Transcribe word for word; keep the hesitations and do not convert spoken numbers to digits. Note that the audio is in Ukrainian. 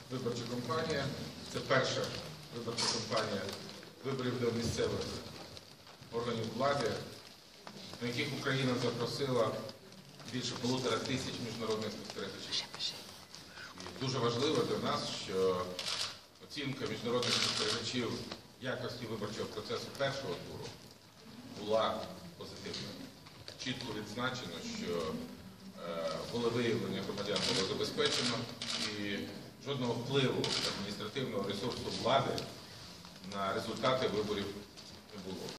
виборча кампанія. Це перша виборча кампанія виборів до місцевих органів влади, на яких Україна запросила більше полутора тисяч міжнародних спостерігачів. І дуже важливо для нас, що оцінка міжнародних спостерігачів якості виборчого процесу першого туру була позитивною. Чітко відзначено, що е, волевиявлення громадян було забезпечено і жодного впливу адміністративного ресурсу влади на результати виборів не було.